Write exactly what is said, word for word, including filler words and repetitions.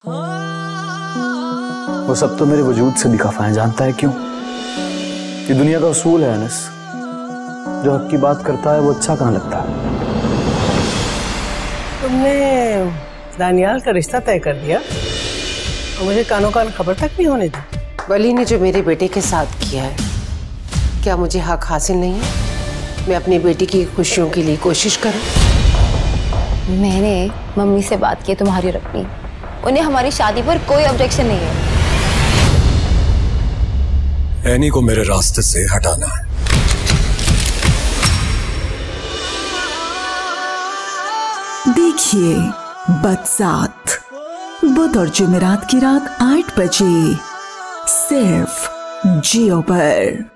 वो सब तो मेरे वजूद से भी खफा है, जानता है क्यों? ये दुनिया का उसूल है अनस, जो हक की बात करता है वो अच्छा कहाँ लगता है। तुमने दानियाल का रिश्ता तय कर दिया और मुझे कानों कान खबर तक नहीं होने दी। वली ने जो मेरे बेटे के साथ किया है, क्या मुझे हक हासिल नहीं है? मैं अपनी बेटी की खुशियों के लिए कोशिश करूं। मैंने मम्मी से बात की तुम्हारी रखनी, उन्हें हमारी शादी पर कोई ऑब्जेक्शन नहीं है। एनी को मेरे रास्ते से हटाना है। देखिए बदसात बुध और जुमेरात की रात आठ बजे सिर्फ जियो पर।